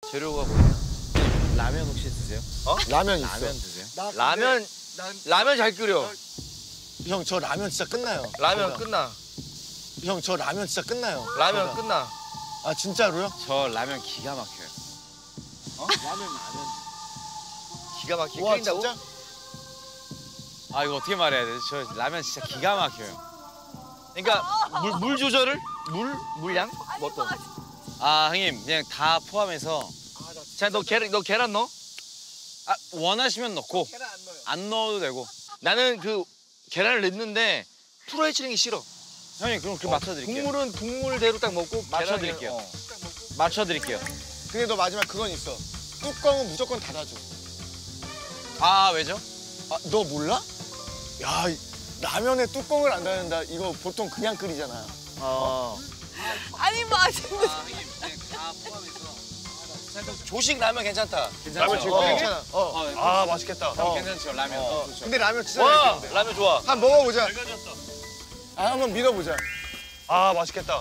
재료가 뭐냐? 라면 혹시 드세요? 어? 라면 있어. 라면 드세요? 라면 잘 끓여. 형, 저 라면 진짜 끝나요. 라면 제가. 끝나. 형, 저 라면 진짜 끝나요. 라면 제가. 끝나. 아, 진짜로요? 저 라면 기가 막혀요. 어? 라면. 기가 막히게 와, 끓인다고? 진짜? 아 이거 어떻게 말해야 되지? 저 라면 진짜 기가 막혀요. 그러니까 물 조절을? 물량? 뭐 어떤? 아 형님 그냥 다 포함해서. 자, 너 계란 넣어? 아 원하시면 넣고 안 넣어도 되고. 나는 그 계란을 넣는데 풀어헤치는 게 싫어. 형님 그럼 그 맞춰드릴게요. 국물은 국물대로 딱 먹고 맞춰드릴게요. 맞춰드릴게요. 근데 너 마지막 그건 있어. 뚜껑은 무조건 닫아줘. 아 왜죠? 아, 너 몰라? 야, 라면에 뚜껑을 안 닫는다. 이거 보통 그냥 끓이잖아. 아니 맛있는. 형님 그냥 다 포함해서. 조식 라면 괜찮다. 라면 지금 괜찮아. 아 맛있겠다. 형 괜찮죠 라면. 좋죠. 근데 라면 진짜 와, 맛있는데. 라면 좋아. 한번 먹어보자. 아, 한번 믿어보자. 아 맛있겠다.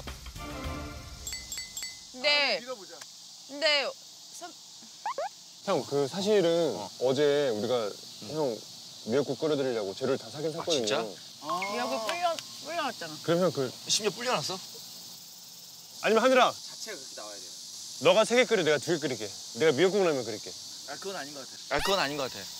근데 믿어보자. 근데 형 그 사실은 어제 우리가 형 미역국 끓여드리려고 재료를 다 사긴 샀거든요. 진짜? 여기 불려놨잖아. 그럼 형 그 심지어 불려놨어? 아니면 하늘아 자체가 그렇게 나와야 돼요. 너가 3개 끓여 내가 2개 끓일게. 내가 미역국 라면 끓일게. 아, 그건 아닌 것 같아. 아, 그건 아닌 것 같아.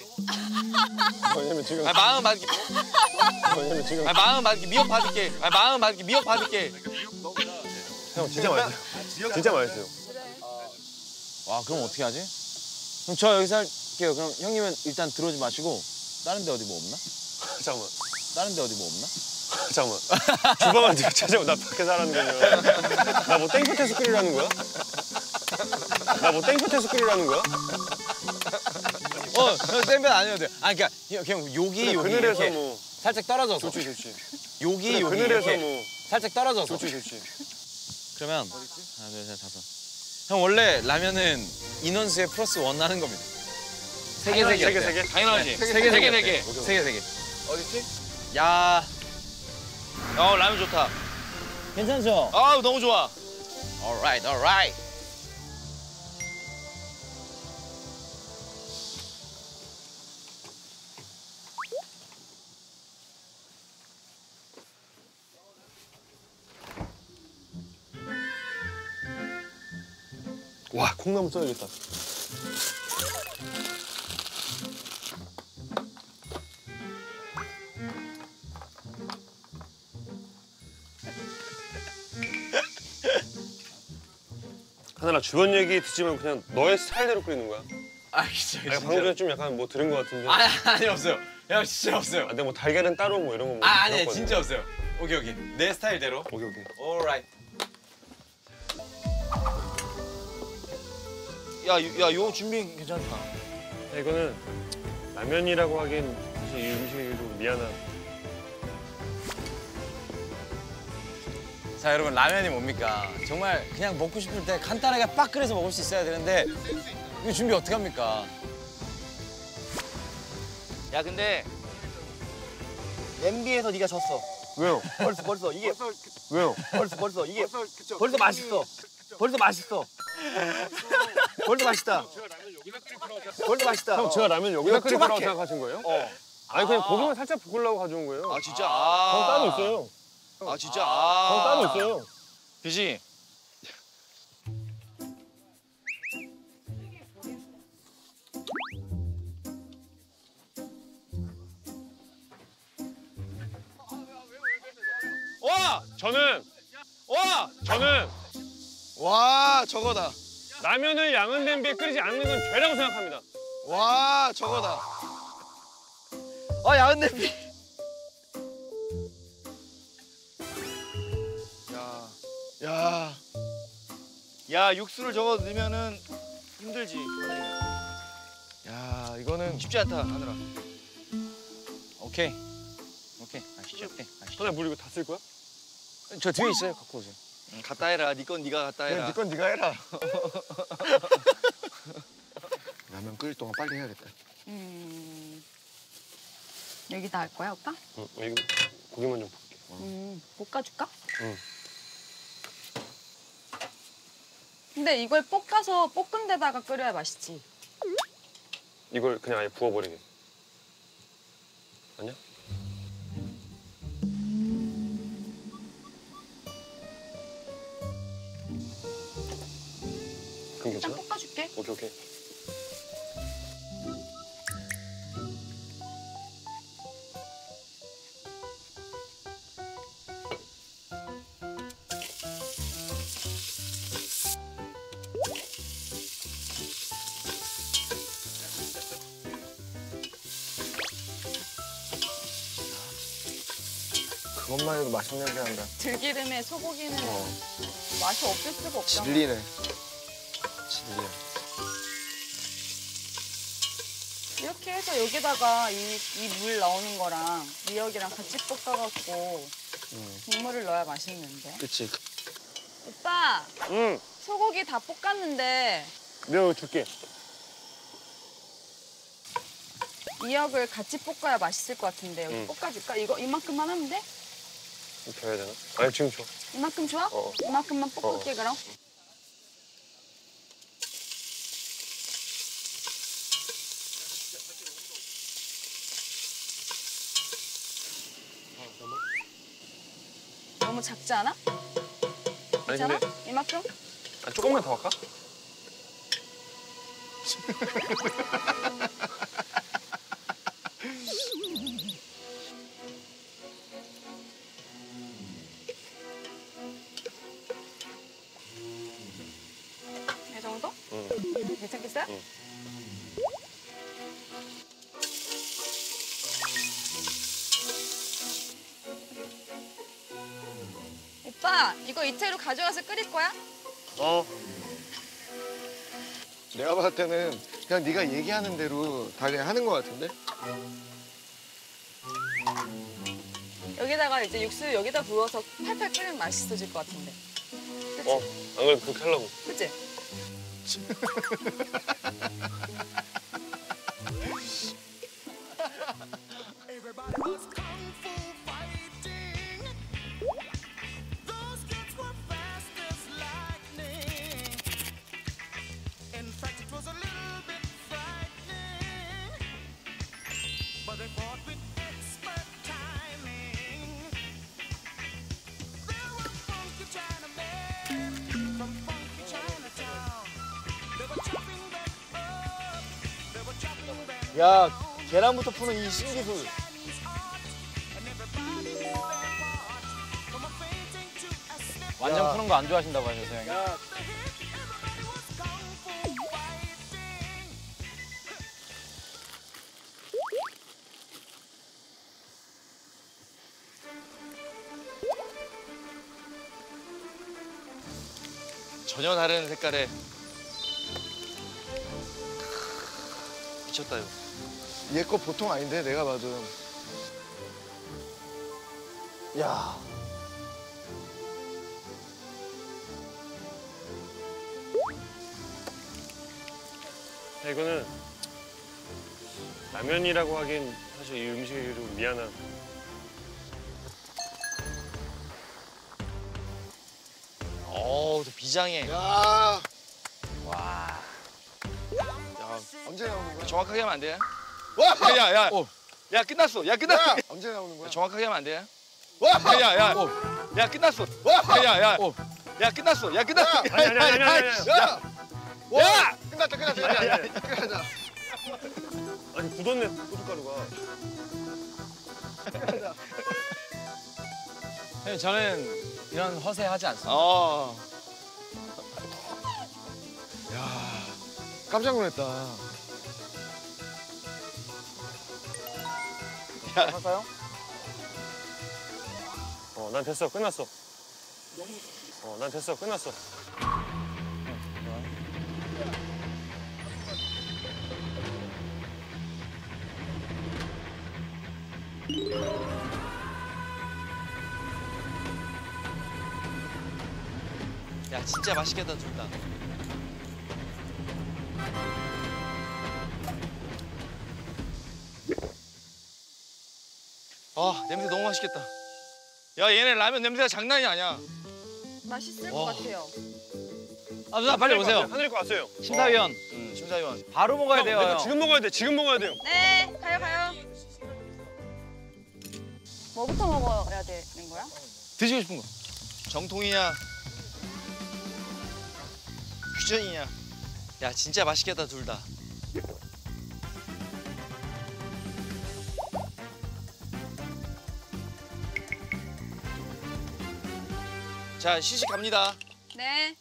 왜냐면 지금 마음 받을게. 왜냐면 지금 마음 받을게. 미역 받을게. 마음 받을게. 미역 받을게. 형 진짜 맛있어요. 진짜 맛있어요. 와 그럼 어떻게 하지? 그럼 저 여기서 할게요. 그럼 형님은 일단 들어오지 마시고 다른 데 어디 뭐 없나? 잠깐만. 다른 데 어디 뭐 없나? 잠깐만. 주방을 네가 찾아오고 나 밖에서 하라는 거냐? 나 뭐 땡볕에서 끓이라는 거야? 나 뭐 땡볕에서 끓이라는 거야? 땡볕 아니어도 돼. 아 그러니까 그냥 여기 그늘에서 이렇게 뭐 살짝 떨어져서. 좋지. 여기 그늘에서 이렇게 뭐 살짝 떨어져서. 좋지. 그러면 하나 둘 셋 다섯. 형 원래 라면은 인원수에 플러스 1 하는 겁니다. 세 개. 당연하지. 세 개. 어딨지? 야 라면 좋다. 괜찮죠? 아, 너무 좋아. alright. 와 콩나물 써야겠다. 하늘아 주변 얘기 듣지 말고 그냥 너의 스타일대로 끓이는 거야. 아 진짜. 아니, 방금 전에 좀 약간 뭐 들은 거 같은데. 아니 없어요. 형 진짜 없어요. 아, 내가 뭐 달걀은 따로 뭐 이런 거 뭐. 아니 들었거든. 진짜 없어요. 오케이 내 스타일대로. 오케이. alright. 야, 요 준비 괜찮다. 야, 이거는 라면이라고 하기엔 사실 이 음식이 좀 미안한. 자 여러분 라면이 뭡니까? 정말 그냥 먹고 싶을 때 간단하게 빡 끓여서 먹을 수 있어야 되는데 이거 준비 어떻게 합니까? 야, 근데 냄비에서 네가 졌어. 왜요? 벌써 이게 왜요? 벌써 이게 벌써 맛있어. 벌써 맛있어. 벌써 맛있다. 벌써 맛있다. 형 제가 라면 여기다 끓일 거라고 투박해. 생각하신 거예요? 아니 그냥 고기만 살짝 볶으려고 가져온 거예요. 아, 진짜. 전 따로 있어요. 아, 진짜. 전 따로 있어요. 그지? 저는 와, 저거다. 라면을 양은 냄비에 끓이지 않는 건 죄라고 생각합니다. 와, 저거다. 야은 냄비. 야, 육수를 저거 넣으면은 힘들지. 야, 이거는 쉽지 않다, 하늘아. 오케이 아시죠? 하나 물 이거 다 쓸 거야? 저 뒤에 있어요. 갖고 오세요. 갖다 해라. 네 건 네가 갖다 해라. 네 건 네가 해라. 라면 끓일 동안 빨리 해야겠다. 여기다 할 거야 오빠? 응, 이거 고기만 좀 볶게. 볶아줄까? 응. 근데 이걸 볶아서 볶은 데다가 끓여야 맛있지. 이걸 그냥 아예 부어버리게. 아니야? 그럼 일단 괜찮아? 볶아줄게. 오케이 오케이. 그것만 해도 맛있는 냄새 난다. 들기름에 소고기는 맛이 없을 수가 없잖아. 진리네. 진리야. 이렇게 해서 여기다가 이 물 나오는 거랑 미역이랑 같이 볶아갖고 국물을 넣어야 맛있는데. 그치. 오빠, 응. 소고기 다 볶았는데 내가 이거 줄게. 미역을 같이 볶아야 맛있을 것 같은데 여기 응. 볶아줄까? 이거 이만큼만 하면 돼? 이렇게 해야 되나? 아니 지금 줘. 이만큼 좋아? 어. 이만큼만 볶을게 그럼. 너무 작지 않아? 아니 괜찮아? 근데 이만큼? 조금만 더 할까? 이 정도? 응. 괜찮겠어요? 응. 오빠, 이거 이태로 가져가서 끓일 거야? 어. 내가 봤을 때는 그냥 네가 얘기하는 대로 다 그냥 하는 것 같은데? 여기다가 이제 육수 여기다 부어서 팔팔 끓이면 맛있어질 것 같은데. 그치? 어. 안 그래도 그렇게 하려고. 그치? Everybody was kung fu fighting. Those kids were fast as lightning. In fact, it was a little bit frightening. But they fought with expert timing. There were funky Chinamen from funky Chinatown. They were chopping them up. They were chopping them 야, 계란부터 푸는 이 신기술. 완전 푸는 거 안 좋아하신다고 하셔서 형이. 전혀 다른 색깔의 미쳤다 이거. 얘 거 보통 아닌데 내가 봐도. 야. 야, 이거는 라면이라고 하긴 사실 이 음식이 좀 미안한. 어우, 저 비장해. 야. 야, 언제 나오는 거야? 정확하게 하면 안 돼? 와! 야, 야, 야, 끝났어. 야, 끝났어. 야! 언제 나오는 거야? 정확하게 하면 안 돼? 와! 야, 야, 야, 끝났어. 와! 야, 야, 야, 끝났어. 야, 끝났어. 아니. 야! 와! 야! 끝났다. 끝났다. 아니 굳었네 고춧가루가. 형님 저는 이런 허세 하지 않습니다. 어. 깜짝 놀랐다. 할까요? 난 됐어 끝났어. 난 됐어 끝났어. 야, 진짜 맛있겠다, 둘 다. 아, 냄새 너무 맛있겠다. 야, 얘네 라면 냄새가 장난이 아니야. 맛있을 와. 것 같아요. 아 누나 빨리 오세요. 하늘이 거 왔어요. 심사위원. 심사위원. 바로 먹어야 돼요. 내가 형. 지금 먹어야 돼. 지금 먹어야 돼요. 네, 가요. 뭐부터 먹어야 되는 거야? 드시고 싶은 거. 정통이냐? 퓨전이냐? 야 진짜 맛있겠다 둘 다. 자 시식 갑니다. 네.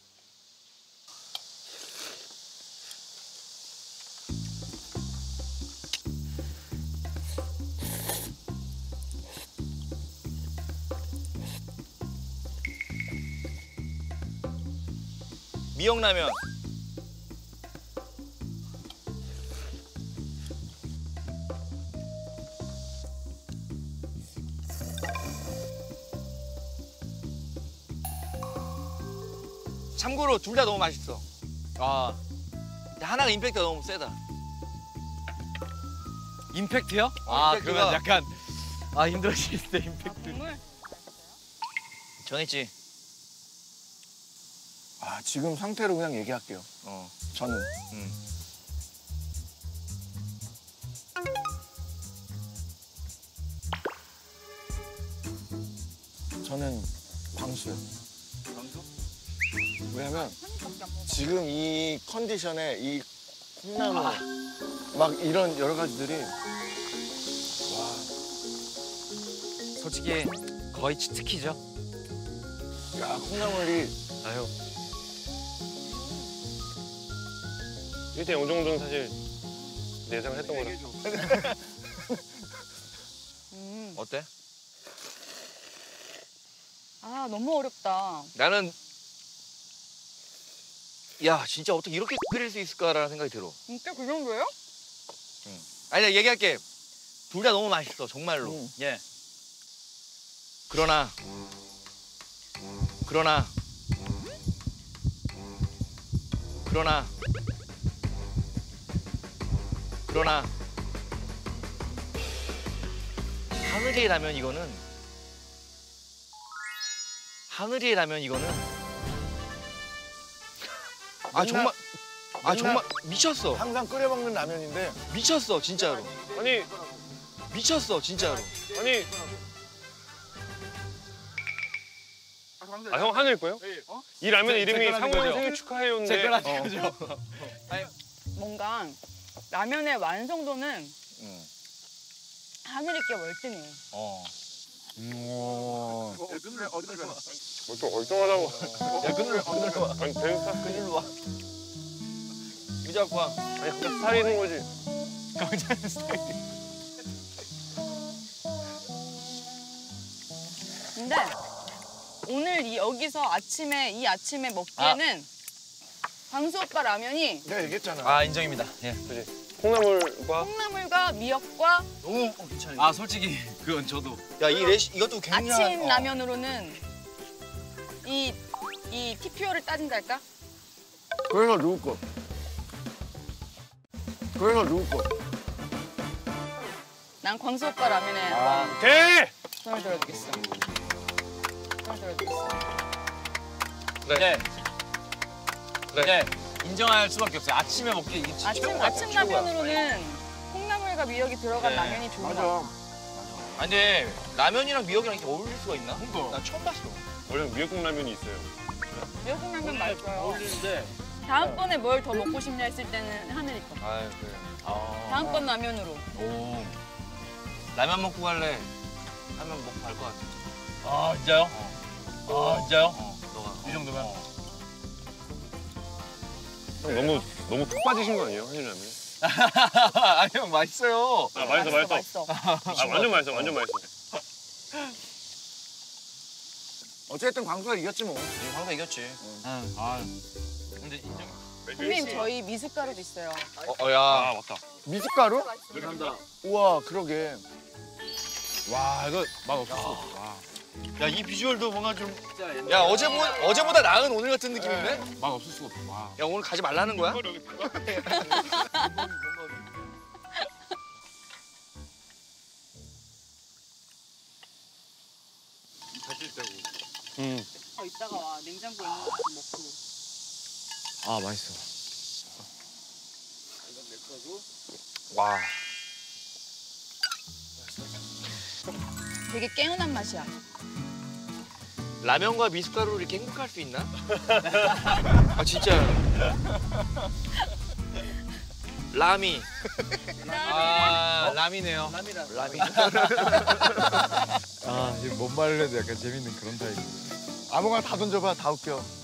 미역라면. 참고로 둘 다 너무 맛있어. 아, 근데 하나가 임팩트가 너무 세다. 임팩트요? 아, 임팩트가- 그러면 약간 아 힘들어질 때 임팩트. 국물? 정했지? 아 지금 상태로 그냥 얘기할게요. 어. 저는 저는 광수요. 광수? 왜냐면 지금 이 컨디션에 이 콩나물 막 이런 여러 가지들이 솔직히 거의 치트키죠. 야 콩나물이 아유. 1대 0 정도는 사실 예상을 했던 거라. 어때? 아, 너무 어렵다. 나는 야 진짜 어떻게 이렇게 끓일 수 있을까라는 생각이 들어. 진짜 그 정도예요? 아니 내가 얘기할게. 둘 다 너무 맛있어 정말로. 예. 그러나 하늘의 라면 이거는 아 정말 정말 미쳤어. 항상 끓여 먹는 라면인데 미쳤어 진짜로. 아니 미쳤어 진짜로. 아니. 아 형 하늘 거요? 이 라면 이름이 거라는 상원 거죠. 생일 축하해요인데. 제 거라는 거죠. 뭔가 라면의 완성도는 하늘 있게 월등해. 또 얼쩡하다고. 야 끈을 와. 아니 댄스 끈을 와. 미자과. 아니 각자 스타일이 있는 거지. 강자는 스타일. 근데 오늘 여기서 이 아침에 먹기에는 광수 오빠 라면이 내가 얘기했잖아. 아 인정입니다. 예. 그지. 콩나물과 콩나물과 미역과 너무 괜찮아. 아 솔직히 그건 저도. 야이 레시 이것도 굉장히 아침 라면으로는 이 TPO를 따진달까? 그래서 누구 거? 난 광수 오빠 라면에 대. 손을 들어주겠어. 네. 네. 인정할 수밖에 없어요. 아침에 먹기 이게 진짜 최고인 것 아침 같아요. 라면으로는 콩나물과 미역이 들어간 네. 라면이 좋은 것 맞아. 같아. 아니 근데 라면이랑 미역이랑 이렇게 어울릴 수가 있나? 그러니까. 나 처음 봤어. 원래 미역국 라면이 있어요. 미역국라면 맛있어요. 어울리는데. 다음번에 뭘 더 먹고 싶냐 했을 때는 하늘이 거. 아유 그래. 다음번 라면으로. 오. 라면 먹고 갈래. 라면 먹고 갈 것 같아. 아 진짜요? 아 진짜요? 너가. 이 정도면. 형 너무 푹 빠지신 거 아니에요 한일 라면? 아 형 맛있어요. 아 맛있어. 맛있어. 아 완전 맛있어. 어쨌든 광수가 이겼지 뭐. 황사 이겼지. 응. 아. 근데 인정. 선생님 저희 미숫가루도 있어요. 야. 아 맞다. 미숫가루? 감사합니다. 우와 그러게. 와 이거 맛 없었어. 와. 야 이 비주얼도 뭔가 좀. 야 어제보다 나은 오늘 같은 느낌인데? 맛 없을 수가 없어. 와. 야 오늘 가지 말라는 거야? 음. 이따가 와 냉장고에 있는 거 좀 먹고. 아 맛있어. 와. 되게 개운한 맛이야. 라면과 미숫가루로 이렇게 행복할 수 있나? 아 진짜. 라미. 아 라미네요. 라미. 아, 이거 뭔 말을 해도 약간 재밌는 그런 타입. 아무거나 다 던져봐 다 웃겨.